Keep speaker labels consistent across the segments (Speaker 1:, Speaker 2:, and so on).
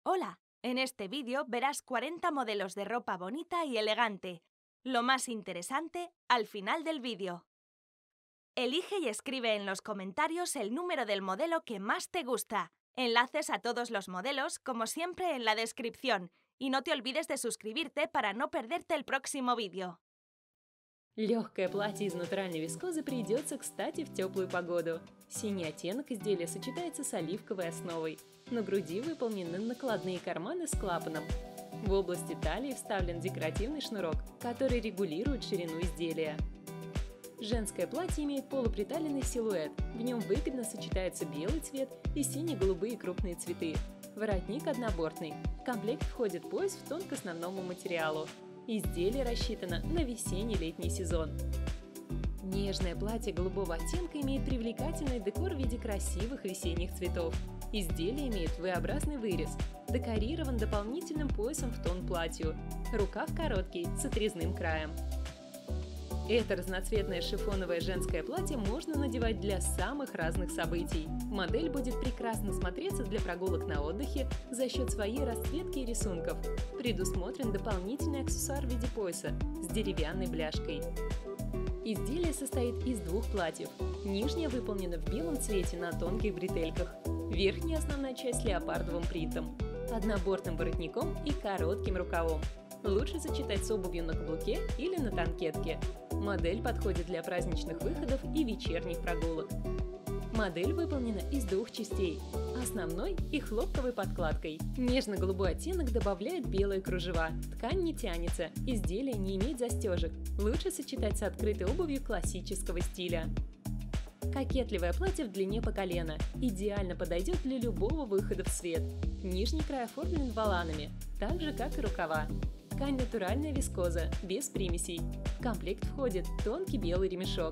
Speaker 1: Hola, en este vídeo verás 40 modelos de ropa bonita y elegante. Lo más interesante al final del vídeo. Elige y escribe en los comentarios el número del modelo que más te gusta. Enlaces a todos los modelos, como siempre, en la descripción. Y no te olvides de suscribirte para no perderte el próximo vídeo.
Speaker 2: Легкое платье из натуральной вискозы придется, кстати, в теплую погоду. Синий оттенок изделия сочетается с оливковой основой. На груди выполнены накладные карманы с клапаном. В области талии вставлен декоративный шнурок, который регулирует ширину изделия. Женское платье имеет полуприталенный силуэт. В нем выгодно сочетаются белый цвет и сине-голубые крупные цветы. Воротник однобортный. В комплект входит пояс в тон к основному материалу. Изделие рассчитано на весенне-летний сезон. Нежное платье голубого оттенка имеет привлекательный декор в виде красивых весенних цветов. Изделие имеет V-образный вырез, декорирован дополнительным поясом в тон платью. Рукав короткий, с отрезным краем. Это разноцветное шифоновое женское платье можно надевать для самых разных событий. Модель будет прекрасно смотреться для прогулок на отдыхе за счет своей расцветки и рисунков. Предусмотрен дополнительный аксессуар в виде пояса с деревянной бляшкой. Изделие состоит из двух платьев. Нижнее выполнено в белом цвете на тонких бретельках. Верхняя основная часть с леопардовым принтом, однобортным воротником и коротким рукавом. Лучше сочетать с обувью на каблуке или на танкетке. Модель подходит для праздничных выходов и вечерних прогулок. Модель выполнена из двух частей – основной и хлопковой подкладкой. Нежно-голубой оттенок добавляет белые кружева. Ткань не тянется, изделие не имеет застежек. Лучше сочетать с открытой обувью классического стиля. Кокетливое платье в длине по колено. Идеально подойдет для любого выхода в свет. Нижний край оформлен воланами, так же, как и рукава. Ткань натуральная вискоза, без примесей. В комплект входит тонкий белый ремешок.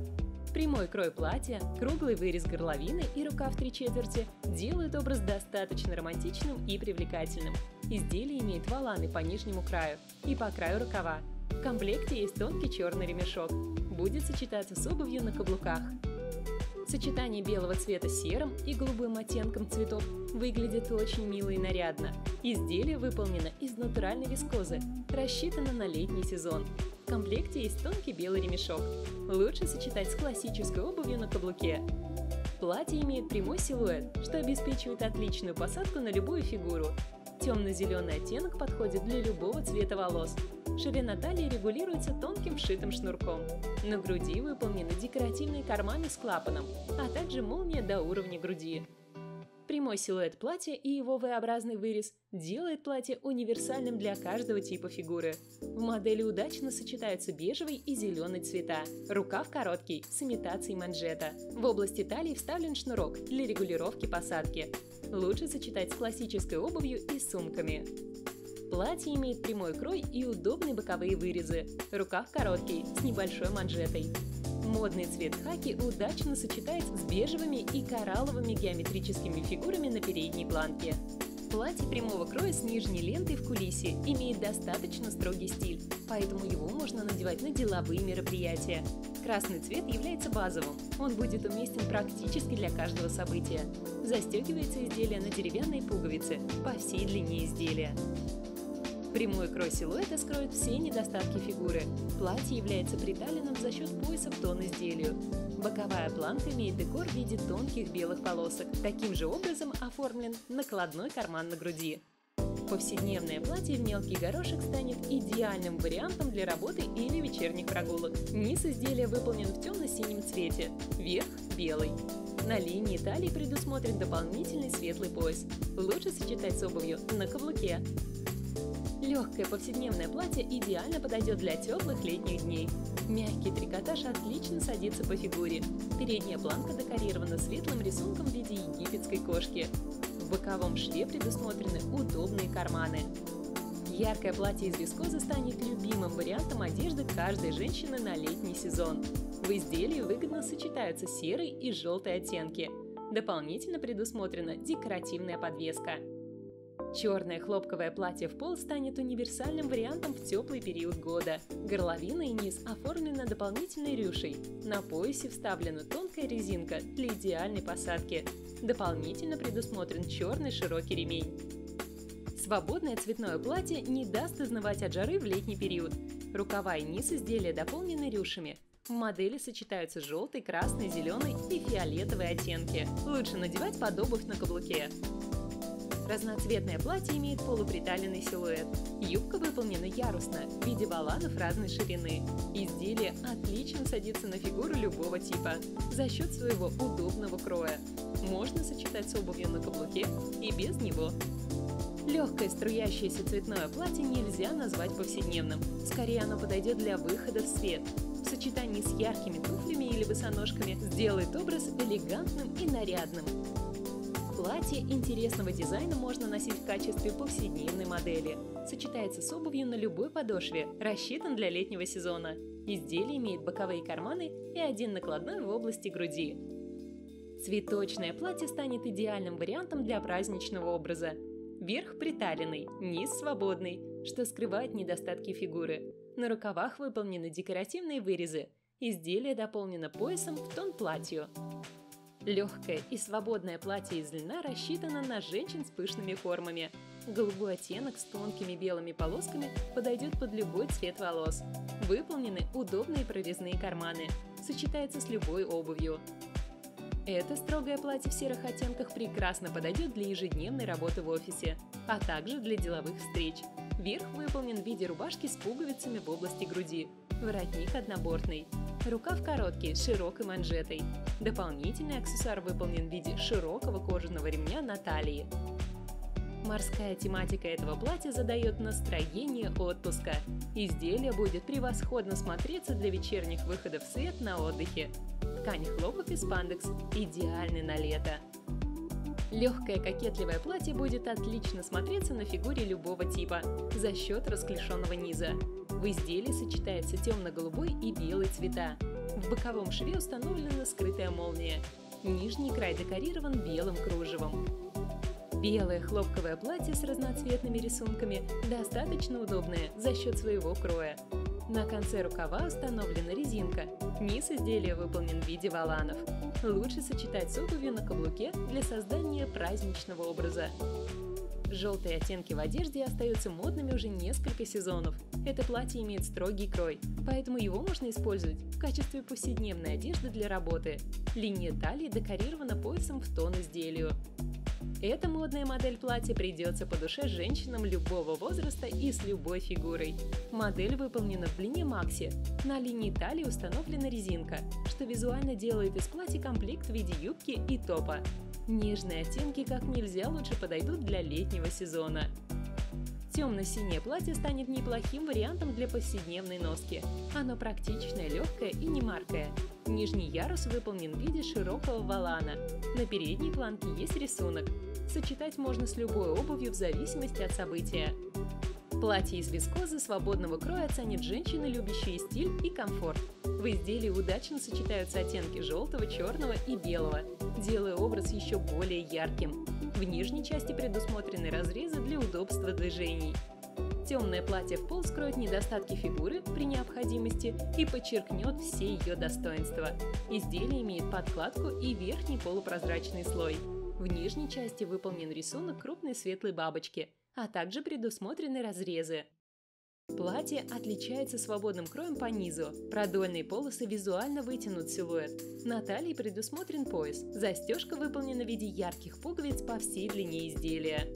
Speaker 2: Прямой крой платья, круглый вырез горловины и рукав 3/4 делают образ достаточно романтичным и привлекательным. Изделие имеет воланы по нижнему краю и по краю рукава. В комплекте есть тонкий черный ремешок. Будет сочетаться с обувью на каблуках. Сочетание белого цвета с серым и голубым оттенком цветов выглядит очень мило и нарядно. Изделие выполнено из натуральной вискозы, рассчитано на летний сезон. В комплекте есть тонкий белый ремешок. Лучше сочетать с классической обувью на каблуке. Платье имеет прямой силуэт, что обеспечивает отличную посадку на любую фигуру. Темно-зеленый оттенок подходит для любого цвета волос. Ширина талии регулируется тонким вшитым шнурком. На груди выполнены декоративные карманы с клапаном, а также молния до уровня груди. Прямой силуэт платья и его V-образный вырез делает платье универсальным для каждого типа фигуры. В модели удачно сочетаются бежевый и зеленый цвета. Рукав короткий, с имитацией манжета. В области талии вставлен шнурок для регулировки посадки. Лучше сочетать с классической обувью и сумками. Платье имеет прямой крой и удобные боковые вырезы. Рукав короткий, с небольшой манжетой. Модный цвет хаки удачно сочетается с бежевыми и коралловыми геометрическими фигурами на передней планке. Платье прямого кроя с нижней лентой в кулисе имеет достаточно строгий стиль, поэтому его можно надевать на деловые мероприятия. Красный цвет является базовым, он будет уместен практически для каждого события. Застегивается изделие на деревянные пуговицы по всей длине изделия. Прямой крой силуэта скроет все недостатки фигуры. Платье является приталенным за счет пояса в тон изделию. Боковая планка имеет декор в виде тонких белых полосок. Таким же образом оформлен накладной карман на груди. Повседневное платье в мелкий горошек станет идеальным вариантом для работы или вечерних прогулок. Низ изделия выполнен в темно-синем цвете, верх – белый. На линии талии предусмотрен дополнительный светлый пояс. Лучше сочетать с обувью на каблуке. Легкое повседневное платье идеально подойдет для теплых летних дней. Мягкий трикотаж отлично садится по фигуре. Передняя планка декорирована светлым рисунком в виде египетской кошки. В боковом шве предусмотрены удобные карманы. Яркое платье из вискозы станет любимым вариантом одежды каждой женщины на летний сезон. В изделии выгодно сочетаются серый и желтый оттенки. Дополнительно предусмотрена декоративная подвеска. Черное хлопковое платье в пол станет универсальным вариантом в теплый период года. Горловина и низ оформлены дополнительной рюшей. На поясе вставлена тонкая резинка для идеальной посадки. Дополнительно предусмотрен черный широкий ремень. Свободное цветное платье не даст изнывать от жары в летний период. Рукава и низ изделия дополнены рюшами. В модели сочетаются желтый, красный, зеленый и фиолетовые оттенки. Лучше надевать под обувь на каблуке. Разноцветное платье имеет полуприталенный силуэт. Юбка выполнена ярусно, в виде воланов разной ширины. Изделие отлично садится на фигуру любого типа за счет своего удобного кроя. Можно сочетать с обувью на каблуке и без него. Легкое струящееся цветное платье нельзя назвать повседневным. Скорее, оно подойдет для выхода в свет. В сочетании с яркими туфлями или босоножками сделает образ элегантным и нарядным. Платье интересного дизайна можно носить в качестве повседневной модели. Сочетается с обувью на любой подошве, рассчитан для летнего сезона. Изделие имеет боковые карманы и один накладной в области груди. Цветочное платье станет идеальным вариантом для праздничного образа. Верх приталенный, низ свободный, что скрывает недостатки фигуры. На рукавах выполнены декоративные вырезы. Изделие дополнено поясом в тон платью. Легкое и свободное платье из льна рассчитано на женщин с пышными формами. Голубой оттенок с тонкими белыми полосками подойдет под любой цвет волос. Выполнены удобные прорезные карманы. Сочетается с любой обувью. Это строгое платье в серых оттенках прекрасно подойдет для ежедневной работы в офисе, а также для деловых встреч. Верх выполнен в виде рубашки с пуговицами в области груди. Воротник однобортный. Рукав короткий, с широкой манжетой. Дополнительный аксессуар выполнен в виде широкого кожаного ремня на талии. Морская тематика этого платья задает настроение отпуска. Изделие будет превосходно смотреться для вечерних выходов в свет на отдыхе. Ткань хлопок и спандекс идеальны на лето. Легкое кокетливое платье будет отлично смотреться на фигуре любого типа за счет расклешенного низа. В изделии сочетается темно-голубой и белый цвета. В боковом шве установлена скрытая молния. Нижний край декорирован белым кружевом. Белое хлопковое платье с разноцветными рисунками достаточно удобное за счет своего кроя. На конце рукава установлена резинка. Низ изделия выполнен в виде воланов. Лучше сочетать с обувью на каблуке для создания праздничного образа. Желтые оттенки в одежде остаются модными уже несколько сезонов. Это платье имеет строгий крой, поэтому его можно использовать в качестве повседневной одежды для работы. Линия талии декорирована поясом в тон изделию. Эта модная модель платья придется по душе женщинам любого возраста и с любой фигурой. Модель выполнена в длине макси. На линии талии установлена резинка, что визуально делает из платья комплект в виде юбки и топа. Нежные оттенки как нельзя лучше подойдут для летнего сезона. Темно-синее платье станет неплохим вариантом для повседневной носки. Оно практичное, легкое и не маркое. Нижний ярус выполнен в виде широкого волана. На передней планке есть рисунок. Сочетать можно с любой обувью в зависимости от события. Платье из вискозы свободного кроя ценят женщины, любящие стиль и комфорт. В изделии удачно сочетаются оттенки желтого, черного и белого, делая образ еще более ярким. В нижней части предусмотрены разрезы для удобства движений. Темное платье в пол скроет недостатки фигуры при необходимости и подчеркнет все ее достоинства. Изделие имеет подкладку и верхний полупрозрачный слой. В нижней части выполнен рисунок крупной светлой бабочки, а также предусмотрены разрезы. Платье отличается свободным кроем по низу. Продольные полосы визуально вытянут силуэт. На талии предусмотрен пояс. Застежка выполнена в виде ярких пуговиц по всей длине изделия.